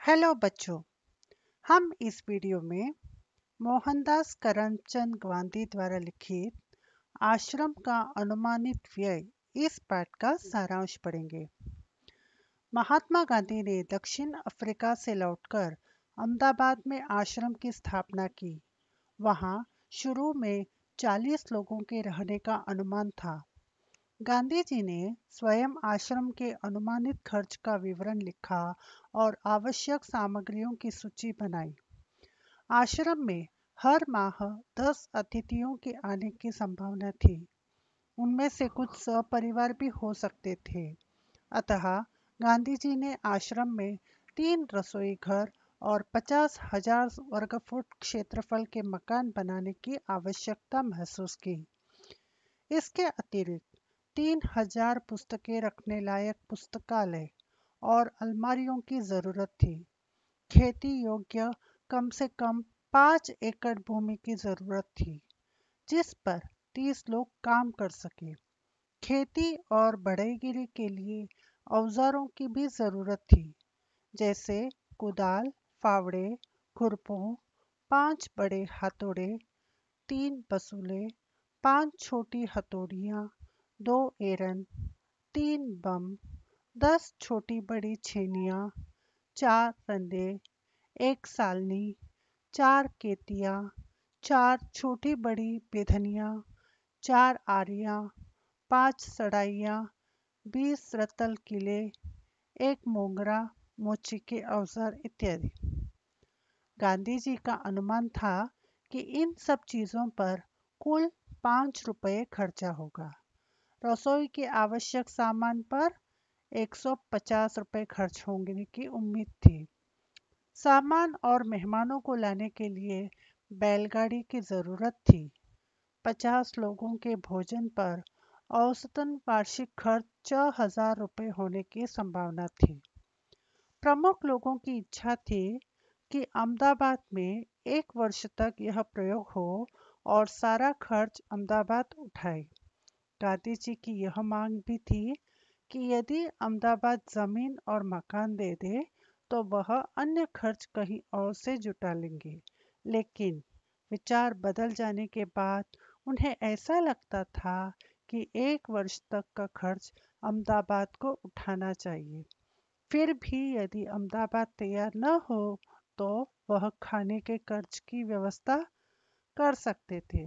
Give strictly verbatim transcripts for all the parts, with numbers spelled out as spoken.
Hello बच्चों, हम इस वीडियो में मोहनदास करमचंद गांधी द्वारा लिखित आश्रम का अनुमानित व्यय इस पाठ का सारांश पढ़ेंगे। महात्मा गांधी ने दक्षिण अफ्रीका से लौटकर अहमदाबाद में आश्रम की स्थापना की। वहां शुरू में चालीस लोगों के रहने का अनुमान था। गांधी जी ने स्वयं आश्रम के अनुमानित खर्च का विवरण लिखा और आवश्यक सामग्रियों की सूची बनाई। आश्रम में हर माह दस अतिथियों के आने की संभावना थी। उनमें से कुछ सपरिवार भी हो सकते थे। अतः गांधी जी ने आश्रम में तीन रसोई घर और पचास हजार वर्ग फुट क्षेत्रफल के मकान बनाने की आवश्यकता महसूस की। इसके अतिरिक्त तीन हजार पुस्तकें रखने लायक पुस्तकालय और अलमारियों की जरूरत थी। खेती योग्य कम से कम पाँच एकड़ भूमि की जरूरत थी, जिस पर तीस लोग काम कर सके। खेती और बढ़ईगिरी के लिए औजारों की भी जरूरत थी, जैसे कुदाल, फावड़े, खुरपों, पांच बड़े हथौड़े, तीन बसूले, पांच छोटी हथौड़ियां, दो एरन, तीन बम, दस छोटी बड़ी छेनियाँ, चार रंदे, एक सालनी, चार केतिया, चार छोटी बड़ी बेधनियाँ, चार आरियाँ, पांच सड़ाइयाँ, बीस रतल किले, एक मोगरा, मोची के औजार इत्यादि। गांधी जी का अनुमान था कि इन सब चीजों पर कुल पाँच रुपये खर्चा होगा। रसोई के आवश्यक सामान पर एक सौ पचास रुपये खर्च होने की उम्मीद थी। सामान और मेहमानों को लाने के लिए बैलगाड़ी की जरूरत थी। पचास लोगों के भोजन पर औसतन वार्षिक खर्च छह हजार रुपये होने की संभावना थी। प्रमुख लोगों की इच्छा थी कि अहमदाबाद में एक वर्ष तक यह प्रयोग हो और सारा खर्च अहमदाबाद उठाए। गांधी जी की यह मांग भी थी कि यदि अहमदाबाद जमीन और मकान दे दे तो वह अन्य खर्च कहीं और से जुटा लेंगे। लेकिन विचार बदल जाने के बाद उन्हें ऐसा लगता था कि एक वर्ष तक का खर्च अहमदाबाद को उठाना चाहिए। फिर भी यदि अहमदाबाद तैयार न हो तो वह खाने के खर्च की व्यवस्था कर सकते थे।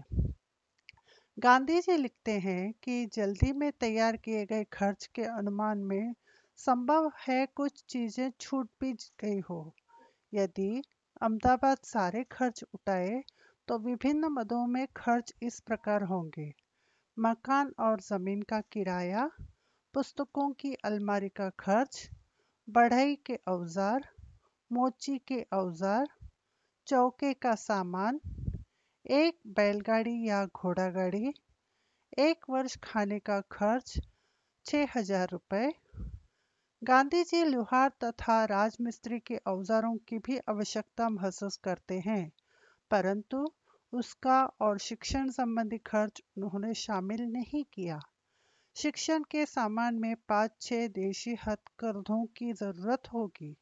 गांधी जी लिखते हैं कि जल्दी में तैयार किए गए खर्च के अनुमान में संभव है कुछ चीजें छूट भी गई हो। यदि अहमदाबाद सारे खर्च उठाए तो विभिन्न मदों में खर्च इस प्रकार होंगे: मकान और जमीन का किराया, पुस्तकों की अलमारी का खर्च, बढ़ई के औजार, मोची के औजार, चौके का सामान, एक बैलगाड़ी या घोड़ा गाड़ी, एक वर्ष खाने का खर्च छह हजार रुपये। गांधी जी लुहार तथा राजमिस्त्री के औजारों की भी आवश्यकता महसूस करते हैं, परंतु उसका और शिक्षण संबंधी खर्च उन्होंने शामिल नहीं किया। शिक्षण के सामान में पाँच छह देशी हथकरघों की जरूरत होगी।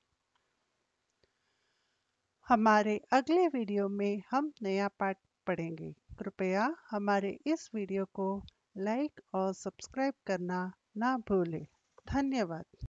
हमारे अगले वीडियो में हम नया पाठ पढ़ेंगे। कृपया हमारे इस वीडियो को लाइक और सब्सक्राइब करना ना भूलें। धन्यवाद।